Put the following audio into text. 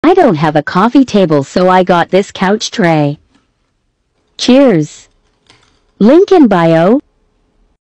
I don't have a coffee table, so I got this couch tray. Cheers. Link in bio.